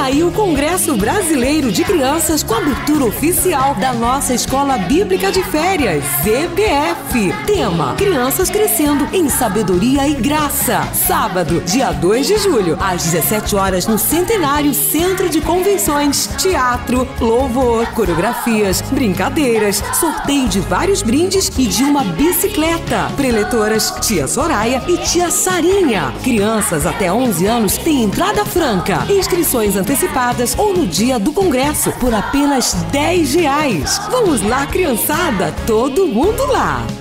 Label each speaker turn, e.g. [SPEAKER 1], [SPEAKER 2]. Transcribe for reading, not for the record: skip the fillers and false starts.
[SPEAKER 1] aí o Congresso Brasileiro de Crianças com abertura oficial da nossa Escola Bíblica de Férias, EBF. Tema: Crianças Crescendo em Sabedoria e Graça. Sábado, dia 2 de julho, às 17 horas, no Centenário Centro de Convenções. Teatro, louvor, coreografias, brincadeiras, sorteio de vários brindes e de uma bicicleta. Preletoras, tia Soraya e tia Sarinha. Crianças até 11 anos têm entrada franca. Inscrições antecipadas ou no dia do congresso por apenas R$10. Vamos lá, criançada, todo mundo lá!